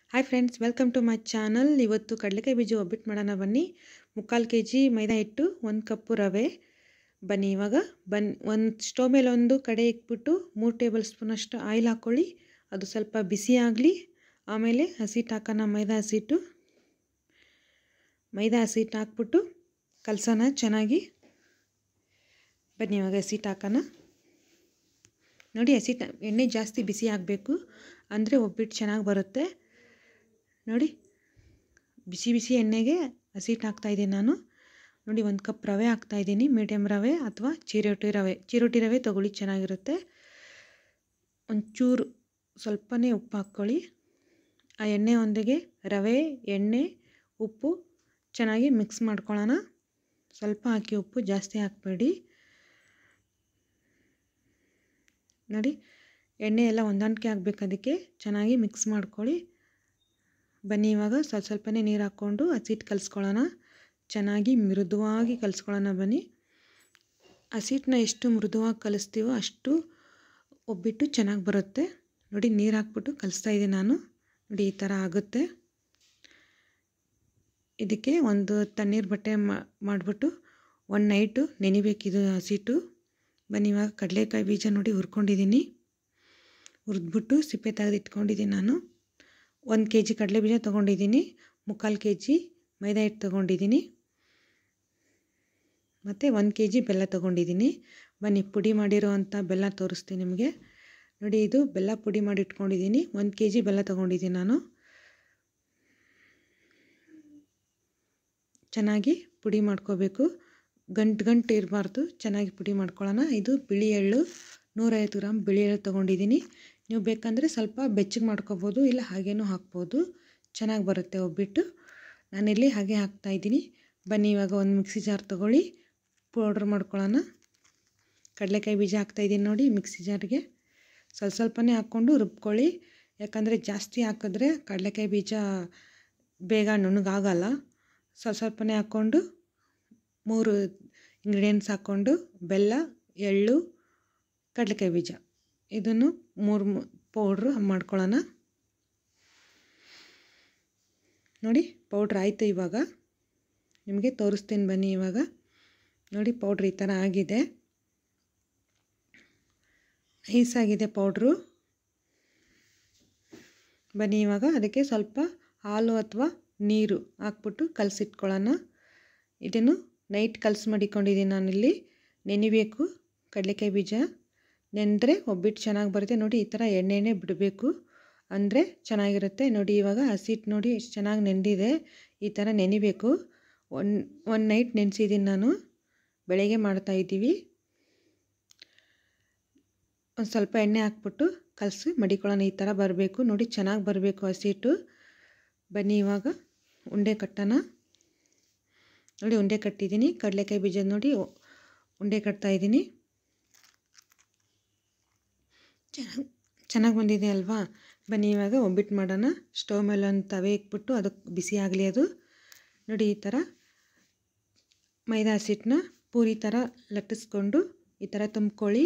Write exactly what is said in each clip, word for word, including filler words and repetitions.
Hi friends, welcome to my channel. ಇವತ್ತು ಕಡಲೆಕಾಯಿ ಬೀಜ ಒಬ್ಬಿಟ್ಟು ಮಾಡೋಣ ಬನ್ನಿ. ಮುಕ್ಕಾಲು ಕೆ ಜಿ ಮೈದಾ ಹಿಟ್ಟು, ಒಂದು ಕಪ್ಪು ರವೆ. ಬನ್ನಿ ಇವಾಗ ಬನ್ ಒಂದು ಸ್ಟವ್ ಮೇಲೆ ಒಂದು ಕಡೆ ಇಟ್ಬಿಟ್ಟು ಮೂರು ಟೇಬಲ್ ಸ್ಪೂನಷ್ಟು ಆಯಿಲ್ ಹಾಕ್ಕೊಳ್ಳಿ. ಅದು ಸ್ವಲ್ಪ ಬಿಸಿ ಆಗಲಿ. ಆಮೇಲೆ ಹಸಿಟ್ಟು ಹಾಕೋಣ. ಮೈದಾ ಹಸಿಟ್ಟು ಮೈದಾ ಹಸಿಟ್ಟು ಹಾಕ್ಬಿಟ್ಟು ಕಲಸೋಣ ಚೆನ್ನಾಗಿ. ಬನ್ನಿ ಇವಾಗ ಹಸಿಟ್ಟು ಹಾಕೋಣ. ನೋಡಿ, ಹಸಿಟ್ಟು ಎಣ್ಣೆ ಜಾಸ್ತಿ ಬಿಸಿ ಆಗಬೇಕು, ಅಂದರೆ ಒಬ್ಬಿಟ್ಟು ಚೆನ್ನಾಗಿ ಬರುತ್ತೆ. ನೋಡಿ, ಬಿಸಿ ಬಿಸಿ ಎಣ್ಣೆಗೆ ಹಸಿಟ್ಟು ಹಾಕ್ತಾಯಿದ್ದೀನಿ ನಾನು. ನೋಡಿ, ಒಂದು ಕಪ್ ರವೆ ಹಾಕ್ತಾಯಿದ್ದೀನಿ. ಮೀಡಿಯಮ್ ರವೆ ಅಥವಾ ಚಿರೋಟಿ ರವೆ ಚಿರೋಟಿ ರವೆ ತೊಗೊಳ್ಳಿ, ಚೆನ್ನಾಗಿರುತ್ತೆ. ಒಂಚೂರು ಸ್ವಲ್ಪನೇ ಉಪ್ಪು ಹಾಕ್ಕೊಳ್ಳಿ. ಆ ಎಣ್ಣೆ ಒಂದಿಗೆ ರವೆ, ಎಣ್ಣೆ, ಉಪ್ಪು ಚೆನ್ನಾಗಿ ಮಿಕ್ಸ್ ಮಾಡ್ಕೊಳ್ಳೋಣ. ಸ್ವಲ್ಪ ಹಾಕಿ, ಉಪ್ಪು ಜಾಸ್ತಿ ಹಾಕಬೇಡಿ. ನೋಡಿ, ಎಣ್ಣೆ ಎಲ್ಲ ಹೊಂದಾಣಿಕೆ ಆಗಬೇಕು, ಅದಕ್ಕೆ ಚೆನ್ನಾಗಿ ಮಿಕ್ಸ್ ಮಾಡ್ಕೊಳ್ಳಿ. ಬನ್ನಿ ಇವಾಗ ಸ್ವಲ್ಪ ಸ್ವಲ್ಪನೇ ನೀರು ಹಾಕ್ಕೊಂಡು ಹಸಿಟ್ಟು ಕಲಿಸ್ಕೊಳ್ಳೋಣ. ಚೆನ್ನಾಗಿ ಮೃದುವಾಗಿ ಕಲಿಸ್ಕೊಳ್ಳೋಣ. ಬನ್ನಿ, ಹಸಿಟ್ಟನ್ನ ಎಷ್ಟು ಮೃದುವಾಗಿ ಕಲಿಸ್ತೀವೋ ಅಷ್ಟು ಒಬ್ಬಿಟ್ಟು ಚೆನ್ನಾಗಿ ಬರುತ್ತೆ. ನೋಡಿ, ನೀರು ಹಾಕ್ಬಿಟ್ಟು ಕಲಿಸ್ತಾ ಇದ್ದೀನಿ ನಾನು. ನೋಡಿ, ಈ ಥರ ಆಗುತ್ತೆ. ಇದಕ್ಕೆ ಒಂದು ತಣ್ಣೀರು ಬಟ್ಟೆ ಮಾಡಿಬಿಟ್ಟು ಒಂದು ನೈಟು ನೆನಿಬೇಕಿದು ಹಸಿಟ್ಟು. ಬನ್ನಿ ಇವಾಗ ಕಡಲೆಕಾಯಿ ಬೀಜ ನೋಡಿ ಹುರ್ಕೊಂಡಿದ್ದೀನಿ. ಹುರಿದ್ಬಿಟ್ಟು ಸಿಪ್ಪೆ ತೆಗೆದು ಇಟ್ಕೊಂಡಿದ್ದೀನಿ ನಾನು. ಒಂದು ಕೆ ಜಿ ಕಡಲೆ ಬೀಜ ತೊಗೊಂಡಿದ್ದೀನಿ. ಮುಕ್ಕಾಲು ಕೆ ಜಿ ಮೈದಾ ಹಿಟ್ಟು ತೊಗೊಂಡಿದ್ದೀನಿ. ಮತ್ತು ಒಂದು ಕೆ ಜಿ ಬೆಲ್ಲ ತೊಗೊಂಡಿದ್ದೀನಿ. ಬನ್ನಿ, ಪುಡಿ ಮಾಡಿರೋ ಅಂಥ ಬೆಲ್ಲ ತೋರಿಸ್ತೀನಿ ನಿಮಗೆ. ನೋಡಿ, ಇದು ಬೆಲ್ಲ ಪುಡಿ ಮಾಡಿ ಇಟ್ಕೊಂಡಿದ್ದೀನಿ. ಒಂದು ಕೆ ಜಿ ಬೆಲ್ಲ ತೊಗೊಂಡಿದ್ದೀನಿ ನಾನು. ಚೆನ್ನಾಗಿ ಪುಡಿ ಮಾಡ್ಕೋಬೇಕು, ಗಂಟು ಗಂಟು ಇರಬಾರ್ದು. ಚೆನ್ನಾಗಿ ಪುಡಿ ಮಾಡ್ಕೊಳ್ಳೋಣ. ಇದು ಬಿಳಿ ಎಳ್ಳು, ನೂರೈವತ್ತು ಗ್ರಾಮ್ ಬಿಳಿ ಎಳ್ಳು ತೊಗೊಂಡಿದ್ದೀನಿ. ನೀವು ಬೇಕಂದರೆ ಸ್ವಲ್ಪ ಬೆಚ್ಚಗೆ ಮಾಡ್ಕೋಬೋದು, ಇಲ್ಲ ಹಾಗೇನೂ ಹಾಕ್ಬೋದು. ಚೆನ್ನಾಗಿ ಬರುತ್ತೆ ಒಬ್ಬಿಟ್ಟು. ನಾನಿಲ್ಲಿ ಹಾಗೆ ಹಾಕ್ತಾಯಿದ್ದೀನಿ. ಬನ್ನಿ ಇವಾಗ ಒಂದು ಮಿಕ್ಸಿ ಜಾರ್ ತೊಗೊಳ್ಳಿ, ಪೌಡ್ರ್ ಮಾಡ್ಕೊಳ್ಳೋಣ. ಕಡಲೆಕಾಯಿ ಬೀಜ ಹಾಕ್ತಾಯಿದ್ದೀನಿ ನೋಡಿ ಮಿಕ್ಸಿ ಜಾರ್ಗೆ. ಸ್ವಲ್ಪ ಸ್ವಲ್ಪನೇ ಹಾಕ್ಕೊಂಡು ರುಬ್ಕೊಳ್ಳಿ. ಯಾಕಂದರೆ ಜಾಸ್ತಿ ಹಾಕಿದ್ರೆ ಕಡಲೆಕಾಯಿ ಬೀಜ ಬೇಗ ನುಣ್ಣಗಾಗಲ್ಲ. ಸ್ವಲ್ಪ ಸ್ವಲ್ಪನೇ ಹಾಕ್ಕೊಂಡು ಮೂರು ಇಂಗ್ರೀಡಿಯೆಂಟ್ಸ್ ಹಾಕ್ಕೊಂಡು ಬೆಲ್ಲ, ಎಳ್ಳು, ಕಡಲೆಕಾಯಿ ಬೀಜ ಇದನ್ನು ಮೂರು ಪೌಡ್ರು ಮಾಡ್ಕೊಳ್ಳೋಣ. ನೋಡಿ, ಪೌಡ್ರ್ ಆಯಿತು. ಇವಾಗ ನಿಮಗೆ ತೋರಿಸ್ತೀನಿ ಬನ್ನಿ. ಇವಾಗ ನೋಡಿ, ಪೌಡ್ರ್ ಈ ಥರ ಆಗಿದೆ, ನೈಸಾಗಿದೆ ಪೌಡ್ರು. ಬನ್ನಿ ಇವಾಗ ಅದಕ್ಕೆ ಸ್ವಲ್ಪ ಹಾಲು ಅಥವಾ ನೀರು ಹಾಕ್ಬಿಟ್ಟು ಕಲಸಿಟ್ಕೊಳ್ಳೋಣ. ಇದನ್ನು ನೈಟ್ ಕಲಸಿ ಮಡಿಕೊಂಡಿದ್ದೀನಿ ನಾನಿಲ್ಲಿ. ನೆನಿಬೇಕು ಕಡಲೆಕಾಯಿ ಬೀಜ. ನೆಂದರೆ ಒಬ್ಬಿಟ್ಟು ಚೆನ್ನಾಗಿ ಬರುತ್ತೆ. ನೋಡಿ, ಈ ಥರ ಎಣ್ಣೆ ಎಣ್ಣೆ ಬಿಡಬೇಕು, ಅಂದರೆ ಚೆನ್ನಾಗಿರುತ್ತೆ. ನೋಡಿ, ಇವಾಗ ಹಸಿಟ್ಟು ನೋಡಿ ಎಷ್ಟು ಚೆನ್ನಾಗಿ ನೆಂದಿದೆ. ಈ ಥರ ನೆನಿಬೇಕು. ಒನ್ ಒನ್ ನೈಟ್ ನೆನೆಸಿದ್ದೀನಿ ನಾನು. ಬೆಳಗ್ಗೆ ಮಾಡ್ತಾಯಿದ್ದೀವಿ. ಒಂದು ಸ್ವಲ್ಪ ಎಣ್ಣೆ ಹಾಕ್ಬಿಟ್ಟು ಕಲಸಿ ಮಡಿಕೊಳ್ಳೋಣ. ಈ ಥರ ಬರಬೇಕು. ನೋಡಿ, ಚೆನ್ನಾಗಿ ಬರಬೇಕು ಹಸಿಟ್ಟು. ಬನ್ನಿ ಇವಾಗ ಉಂಡೆ ಕಟ್ಟೋಣ. ನೋಡಿ, ಉಂಡೆ ಕಟ್ಟಿದ್ದೀನಿ. ಕಡಲೆಕಾಯಿ ಬೀಜ ನೋಡಿ ಉಂಡೆ ಕಟ್ತಾಯಿದ್ದೀನಿ. ಚೆನ್ನಾಗಿ ಚೆನ್ನಾಗಿ ಬಂದಿದೆ ಅಲ್ವಾ? ಬನ್ನಿ ಇವಾಗ ಒಬ್ಬಿಟ್ಟು ಮಾಡೋಣ. ಸ್ಟವ್ ಮೇಲೆ ಒಂದು ತವೆ ಇಟ್ಬಿಟ್ಟು ಅದಕ್ಕೆ ಬಿಸಿ ಆಗಲಿ ಅದು. ನೋಡಿ, ಈ ಥರ ಮೈದಾ ಹಸಿಟ್ಟನ್ನ ಪೂರಿ ಥರ ಲಟ್ಟಿಸ್ಕೊಂಡು ಈ ಥರ ತುಂಬ್ಕೊಳ್ಳಿ.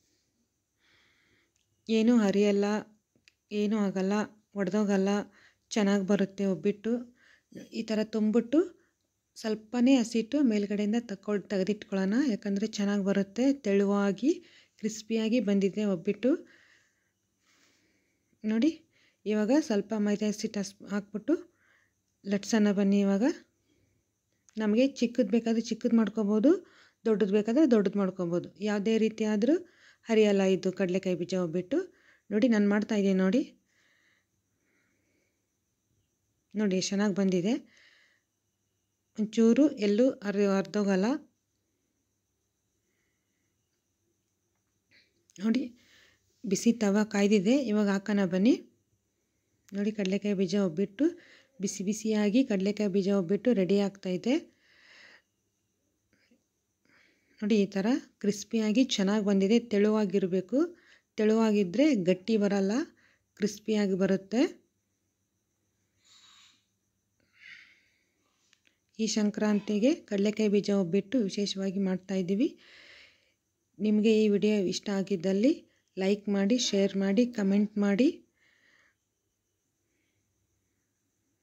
ಏನೂ ಹರಿಯಲ್ಲ, ಏನೂ ಆಗಲ್ಲ, ಒಡೆದೋಗಲ್ಲ, ಚೆನ್ನಾಗಿ ಬರುತ್ತೆ ಒಬ್ಬಿಟ್ಟು. ಈ ಥರ ತುಂಬಿಟ್ಟು ಸ್ವಲ್ಪನೇ ಹಸಿಟ್ಟು ಮೇಲ್ಗಡೆಯಿಂದ ತಗೊಳ್ ತೆಗೆದಿಟ್ಕೊಳ್ಳೋಣ. ಯಾಕಂದರೆ ಚೆನ್ನಾಗಿ ಬರುತ್ತೆ. ತೆಳುವಾಗಿ ಕ್ರಿಸ್ಪಿಯಾಗಿ ಬಂದಿದೆ ಒಬ್ಬಿಟ್ಟು. ನೋಡಿ, ಇವಾಗ ಸ್ವಲ್ಪ ಮೈದಾ ಹಸಿಟ್ಟು ಹಸ್ ಹಾಕ್ಬಿಟ್ಟು ಲಟ್ಸೋಣ. ಬನ್ನಿ ಇವಾಗ ನಮಗೆ ಚಿಕ್ಕದು ಬೇಕಾದರೆ ಚಿಕ್ಕದು ಮಾಡ್ಕೊಬೋದು, ದೊಡ್ಡದು ಬೇಕಾದರೆ ದೊಡ್ಡದು ಮಾಡ್ಕೊಬೋದು. ಯಾವುದೇ ರೀತಿ ಆದರೂ ಹರಿಯಲ್ಲ ಇದು ಕಡಲೆಕಾಯಿ ಬೀಜ ಒಬ್ಬಿಟ್ಟು. ನೋಡಿ, ನಾನು ಮಾಡ್ತಾಯಿದ್ದೀನಿ ನೋಡಿ. ನೋಡಿ, ಎಷ್ಟು ಚೆನ್ನಾಗಿ ಬಂದಿದೆ. ಒಂಚೂರು ಎಲ್ಲೂ ಅರಿ ಅರ್ಧೋಗಲ್ಲ. ನೋಡಿ, ಬಿಸಿ ತವ ಕಾಯ್ದಿದೆ. ಇವಾಗ ಹಾಕೋಣ ಬನ್ನಿ. ನೋಡಿ, ಕಡಲೆಕಾಯಿ ಬೀಜ ಒಬ್ಬಿಟ್ಟು ಬಿಸಿ ಬಿಸಿಯಾಗಿ ಕಡಲೆಕಾಯಿ ಬೀಜ ಒಬ್ಬಿಟ್ಟು ರೆಡಿ ಆಗ್ತಾಯಿದೆ. ನೋಡಿ, ಈ ಥರ ಕ್ರಿಸ್ಪಿಯಾಗಿ ಚೆನ್ನಾಗಿ ಬಂದಿದೆ. ತೆಳುವಾಗಿರಬೇಕು. ತೆಳುವಾಗಿದ್ದರೆ ಗಟ್ಟಿ ಬರಲ್ಲ, ಕ್ರಿಸ್ಪಿಯಾಗಿ ಬರುತ್ತೆ. ಈ ಸಂಕ್ರಾಂತಿಗೆ ಕಡಲೆಕಾಯಿ ಬೀಜ ಒಬ್ಬಿಟ್ಟು ವಿಶೇಷವಾಗಿ ಮಾಡ್ತಾಯಿದ್ದೀವಿ. ನಿಮಗೆ ಈ ವಿಡಿಯೋ ಇಷ್ಟ ಆಗಿದ್ದಲ್ಲಿ ಲೈಕ್ ಮಾಡಿ, ಶೇರ್ ಮಾಡಿ, ಕಮೆಂಟ್ ಮಾಡಿ.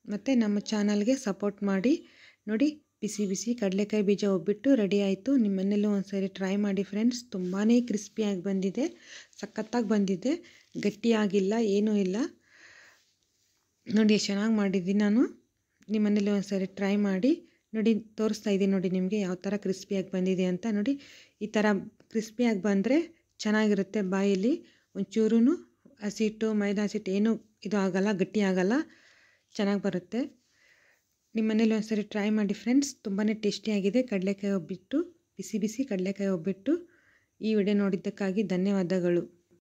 ಮತ್ತು ನಮ್ಮ ಚಾನಲ್ಗೆ ಸಪೋರ್ಟ್ ಮಾಡಿ. ನೋಡಿ, ಬಿಸಿ ಬಿಸಿ ಕಡಲೆಕಾಯಿ ಬೀಜ ಒಬ್ಬಿಟ್ಟು ರೆಡಿ ಆಯಿತು. ನಿಮ್ಮ ಮನೇಲೂ ಒಂದ್ಸರಿ ಟ್ರೈ ಮಾಡಿ ಫ್ರೆಂಡ್ಸ್. ತುಂಬಾ ಕ್ರಿಸ್ಪಿಯಾಗಿ ಬಂದಿದೆ, ಸಖತ್ತಾಗಿ ಬಂದಿದೆ, ಗಟ್ಟಿಯಾಗಿಲ್ಲ, ಏನೂ ಇಲ್ಲ. ನೋಡಿ ಎಷ್ಟು ಚೆನ್ನಾಗಿ ಮಾಡಿದ್ದೀನಿ ನಾನು. ನಿಮ್ಮ ಮನೇಲಿ ಒಂದ್ಸರಿ ಟ್ರೈ ಮಾಡಿ ನೋಡಿ. ತೋರಿಸ್ತಾ ಇದ್ದೀನಿ ನೋಡಿ ನಿಮಗೆ ಯಾವ ಥರ ಕ್ರಿಸ್ಪಿಯಾಗಿ ಬಂದಿದೆ ಅಂತ. ನೋಡಿ, ಈ ಥರ ಕ್ರಿಸ್ಪಿಯಾಗಿ ಬಂದರೆ ಚೆನ್ನಾಗಿರುತ್ತೆ. ಬಾಯಲ್ಲಿ ಒಂಚೂರು ಹಸಿಟ್ಟು ಮೈದಾ ಹಸಿಟ್ಟು ಏನೂ ಇದು ಆಗಲ್ಲ, ಗಟ್ಟಿ ಆಗಲ್ಲ, ಚೆನ್ನಾಗಿ ಬರುತ್ತೆ. ನಿಮ್ಮ ಮನೇಲಿ ಒಂದ್ಸರಿ ಟ್ರೈ ಮಾಡಿ ಫ್ರೆಂಡ್ಸ್. ತುಂಬಾ ಟೇಸ್ಟಿಯಾಗಿದೆ ಕಡಲೆಕಾಯಿ ಒಬ್ಬಿಟ್ಟು, ಬಿಸಿ ಬಿಸಿ ಕಡಲೆಕಾಯಿ ಒಬ್ಬಿಟ್ಟು. ಈ ವಿಡಿಯೋ ನೋಡಿದ್ದಕ್ಕಾಗಿ ಧನ್ಯವಾದಗಳು.